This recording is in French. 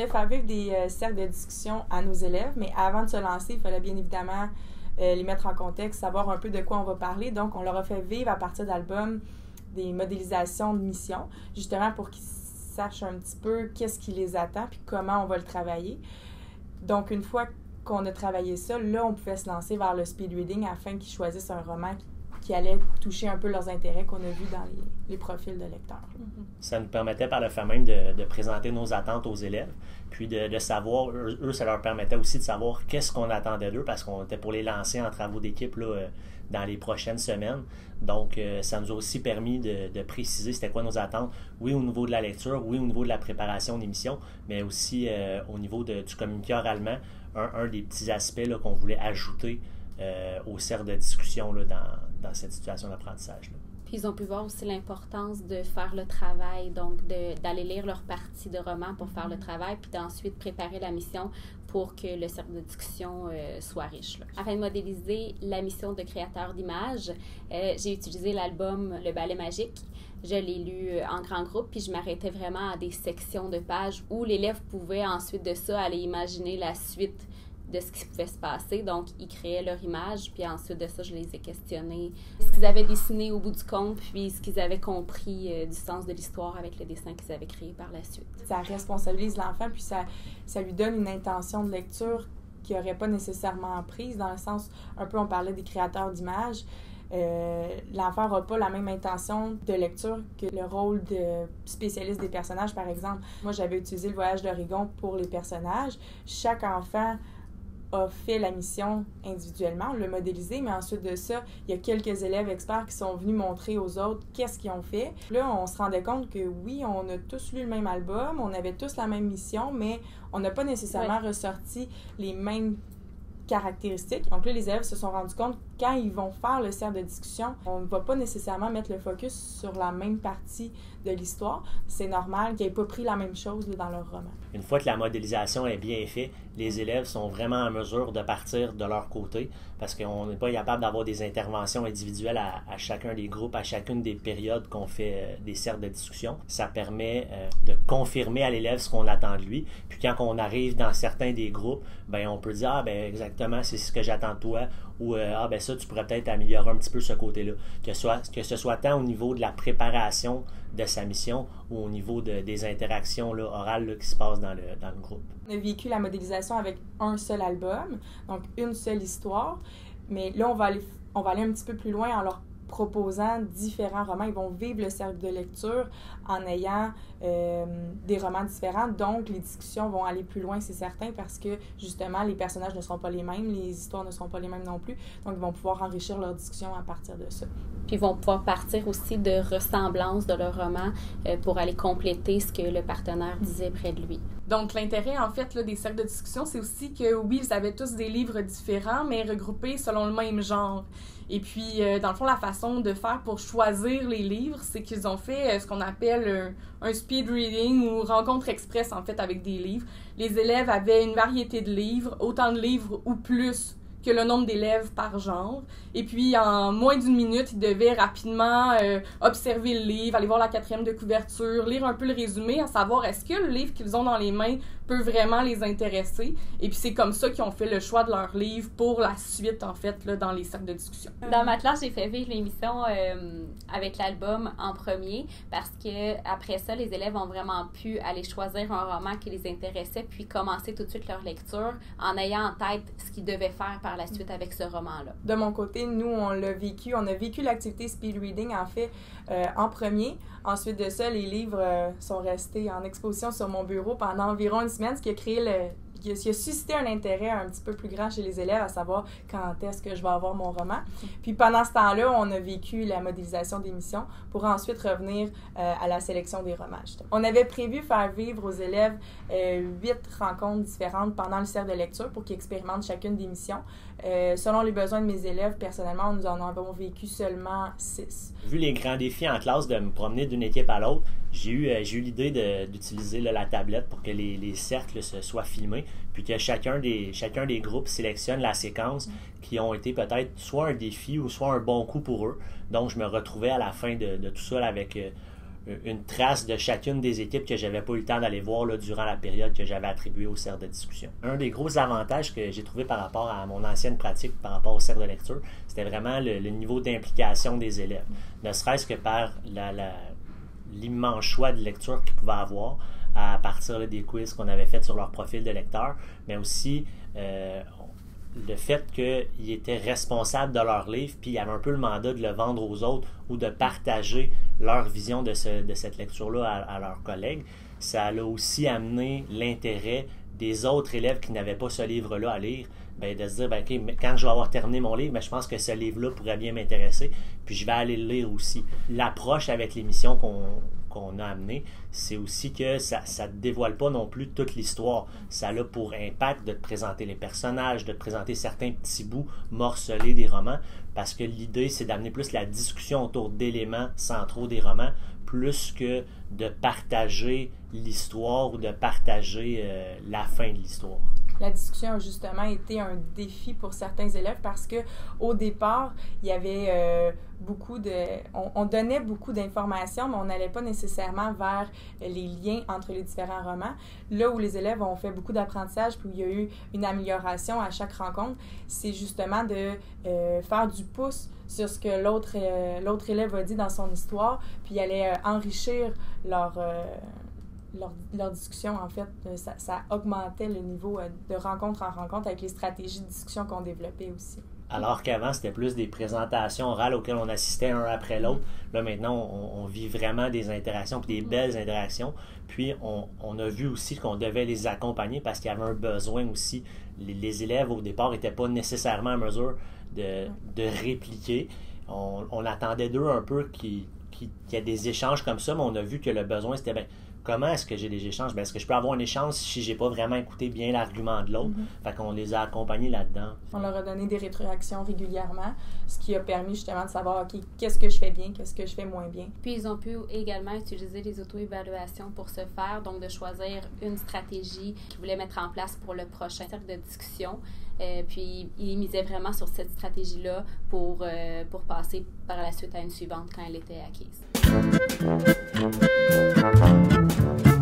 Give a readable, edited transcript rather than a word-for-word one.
voulait faire vivre des cercles de discussion à nos élèves, mais avant de se lancer, il fallait bien évidemment les mettre en contexte, savoir un peu de quoi on va parler. Donc, on leur a fait vivre à partir d'albums des modélisations de missions, justement pour qu'ils sachent un petit peu qu'est-ce qui les attend puis comment on va le travailler. Donc, une fois qu'on a travaillé ça, là, on pouvait se lancer vers le speed reading afin qu'ils choisissent un roman qui allait toucher un peu leurs intérêts qu'on a vus dans les profils de lecteurs. Ça nous permettait par le fait même de présenter nos attentes aux élèves, puis de savoir, eux, ça leur permettait aussi de savoir qu'est-ce qu'on attendait d'eux, parce qu'on était pour les lancer en travaux d'équipe là, dans les prochaines semaines. Donc, ça nous a aussi permis de préciser c'était quoi nos attentes, oui au niveau de la lecture, oui au niveau de la préparation d'émissions, mais aussi au niveau du communiqué oralement, un des petits aspects là, qu'on voulait ajouter au cercle de discussion là, dans cette situation d'apprentissage. Là. Puis ils ont pu voir aussi l'importance de faire le travail, donc d'aller lire leur partie de roman pour faire le travail, puis d'ensuite préparer la mission pour que le cercle de discussion soit riche. Là. Afin de modéliser la mission de créateur d'images, j'ai utilisé l'album Le Ballet Magique. Je l'ai lu en grand groupe, puis je m'arrêtais vraiment à des sections de pages où l'élève pouvait ensuite de ça aller imaginer la suite de ce qui pouvait se passer. Donc, ils créaient leur image, puis ensuite de ça, je les ai questionnés. Ce qu'ils avaient dessiné au bout du compte, puis ce qu'ils avaient compris du sens de l'histoire avec le dessin qu'ils avaient créé par la suite. Ça responsabilise l'enfant, puis ça lui donne une intention de lecture qu'il n'aurait pas nécessairement prise, dans le sens, un peu, on parlait des créateurs d'images. L'enfant n'aura pas la même intention de lecture que le rôle de spécialiste des personnages, par exemple. Moi, j'avais utilisé le voyage d'Oregon pour les personnages. Chaque enfant a fait la mission individuellement, on l'a modélisé, mais ensuite de ça, il y a quelques élèves experts qui sont venus montrer aux autres qu'est-ce qu'ils ont fait. Là, on se rendait compte que oui, on a tous lu le même album, on avait tous la même mission, mais on n'a pas nécessairement ressorti les mêmes caractéristiques. Donc là, les élèves se sont rendus compte quand ils vont faire le cercle de discussion, on ne va pas nécessairement mettre le focus sur la même partie de l'histoire. C'est normal qu'ils n'aient pas pris la même chose là, dans leur roman. Une fois que la modélisation est bien faite, les élèves sont vraiment en mesure de partir de leur côté parce qu'on n'est pas capable d'avoir des interventions individuelles à chacun des groupes, à chacune des périodes qu'on fait des cercles de discussion. Ça permet de confirmer à l'élève ce qu'on attend de lui. Puis quand on arrive dans certains des groupes, ben on peut dire « Ah, ben exactement, c'est ce que j'attends de toi » ou « Ah, ben ça, tu pourrais peut-être améliorer un petit peu ce côté-là. » Que ce soit tant au niveau de la préparation de sa mission ou au niveau des interactions là, orales là, qui se passent dans le groupe. On a vécu la modélisation avec un seul album, donc une seule histoire, mais là, on va aller un petit peu plus loin en leur proposant différents romans. Ils vont vivre le cercle de lecture en ayant des romans différents. Donc, les discussions vont aller plus loin, c'est certain, parce que, justement, les personnages ne seront pas les mêmes, les histoires ne seront pas les mêmes non plus. Donc, ils vont pouvoir enrichir leur discussion à partir de ça. Puis, ils vont pouvoir partir aussi de ressemblances de leur roman pour aller compléter ce que le partenaire disait près de lui. Donc, l'intérêt, en fait, là, des cercles de discussion, c'est aussi que, oui, ils avaient tous des livres différents, mais regroupés selon le même genre. Et puis, dans le fond, la façon de faire pour choisir les livres, c'est qu'ils ont fait ce qu'on appelle un speed reading ou rencontre express, en fait, avec des livres. Les élèves avaient une variété de livres, autant de livres ou plus que le nombre d'élèves par genre. Et puis, en moins d'une minute, ils devaient rapidement observer le livre, aller voir la 4e de couverture, lire un peu le résumé, à savoir est-ce que le livre qu'ils ont dans les mains peut vraiment les intéresser. Et puis, c'est comme ça qu'ils ont fait le choix de leur livre pour la suite, en fait, là, dans les cercles de discussion. Dans ma classe, j'ai fait vivre l'émission avec l'album en premier parce que après ça, les élèves ont vraiment pu aller choisir un roman qui les intéressait puis commencer tout de suite leur lecture en ayant en tête ce qu'ils devaient faire par la suite avec ce roman-là. De mon côté, nous, on a vécu l'activité speed reading, en fait, en premier. Ensuite de ça, les livres sont restés en exposition sur mon bureau pendant environ une semaine, ce qui a créé qui a suscité un intérêt un petit peu plus grand chez les élèves à savoir quand est-ce que je vais avoir mon roman. Puis pendant ce temps-là, on a vécu la modélisation des missions pour ensuite revenir à la sélection des romans. On avait prévu faire vivre aux élèves 8 rencontres différentes pendant le cercle de lecture pour qu'ils expérimentent chacune des missions. Selon les besoins de mes élèves, personnellement, nous en avons vécu seulement 6. Vu les grands défis en classe de me promener d'une équipe à l'autre, j'ai eu l'idée d'utiliser là, la tablette pour que les cercles soient filmés, puis que chacun des groupes sélectionne la séquence qui ont été peut-être soit un défi ou soit un bon coup pour eux. Donc, je me retrouvais à la fin de tout ça là, avec une trace de chacune des équipes que j'avais pas eu le temps d'aller voir là, durant la période que j'avais attribuée au cercle de discussion. Un des gros avantages que j'ai trouvé par rapport à mon ancienne pratique, par rapport au cercle de lecture, c'était vraiment le niveau d'implication des élèves. Ne serait-ce que par l'immense choix de lecture qu'ils pouvaient avoir à partir là, des quiz qu'on avait fait sur leur profil de lecteur, mais aussi le fait qu'ils étaient responsables de leur livre, puis ils avaient un peu le mandat de le vendre aux autres ou de partager leur vision de cette lecture-là à leurs collègues. Ça a aussi amené l'intérêt des autres élèves qui n'avaient pas ce livre-là à lire, bien, de se dire, OK, quand je vais avoir terminé mon livre, bien, je pense que ce livre-là pourrait bien m'intéresser, puis je vais aller le lire aussi. L'approche avec l'émission qu'on a amenée, c'est aussi que ça ne dévoile pas non plus toute l'histoire. Ça a pour impact de te présenter les personnages, de te présenter certains petits bouts morcelés des romans, parce que l'idée, c'est d'amener plus la discussion autour d'éléments centraux des romans, plus que de partager l'histoire ou de partager la fin de l'histoire. La discussion a justement été un défi pour certains élèves parce que au départ, il y avait beaucoup de... On donnait beaucoup d'informations, mais on n'allait pas nécessairement vers les liens entre les différents romans. Là où les élèves ont fait beaucoup d'apprentissage, puis où il y a eu une amélioration à chaque rencontre, c'est justement de faire du pouce sur ce que l'autre élève a dit dans son histoire, puis il allait enrichir leur discussion, en fait. Ça augmentait le niveau de rencontre en rencontre avec les stratégies de discussion qu'on développait aussi. Alors qu'avant, c'était plus des présentations orales auxquelles on assistait un après l'autre. Là, maintenant, on vit vraiment des interactions, puis des belles interactions. Puis, on a vu aussi qu'on devait les accompagner parce qu'il y avait un besoin aussi. Les élèves, au départ, n'étaient pas nécessairement en mesure de répliquer. On attendait d'eux un peu qu'il y ait des échanges comme ça, mais on a vu que le besoin, c'était bien, comment est-ce que j'ai des échanges? Bien, est-ce que je peux avoir un échange si j'ai pas vraiment écouté bien l'argument de l'autre? Fait qu'on les a accompagnés là-dedans. On leur a donné des rétroactions régulièrement, ce qui a permis justement de savoir, OK, qu'est-ce que je fais bien, qu'est-ce que je fais moins bien. Puis ils ont pu également utiliser les auto-évaluations pour se faire, donc de choisir une stratégie qu'ils voulaient mettre en place pour le prochain cercle de discussion. Puis ils misaient vraiment sur cette stratégie-là pour passer par la suite à une suivante quand elle était acquise.